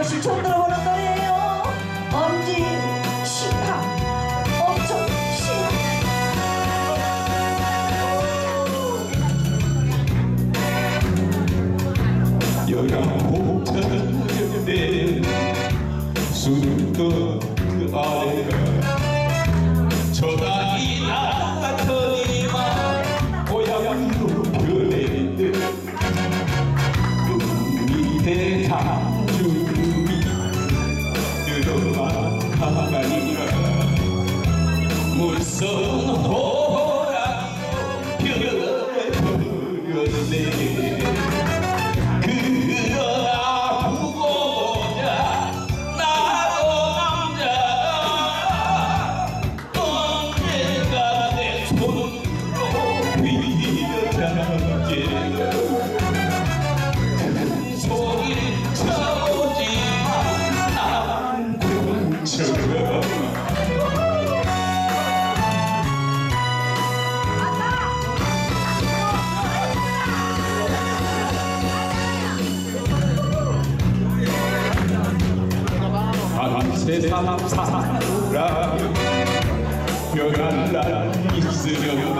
역시 처음 들어보는 노래예요. 엄지 심파 엄청 심하. 열아홉자인데 숨던 그 아래가 전화기 나더니만 고향으로 변했는데 밑에 단주이 늘어만 가니까 물성호랑 변해버렸네. 그러나 두고 보자 나도 남자 언젠가 내 손으로 빌려잡게 소리를 쳐보지만 난 공처럼 세상 살아 변한 날 있으려나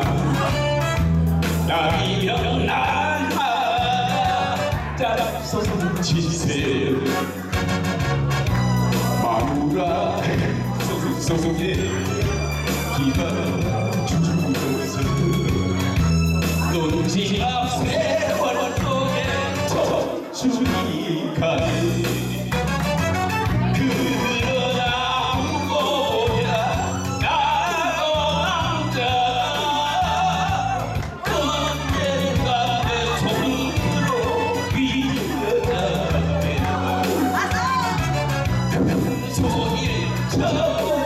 날이면 날마다 잡숴서 지세 마누라 속에 기가 죽어서 논지 앞 세월 속에 저주니 가네. 소리를 쳐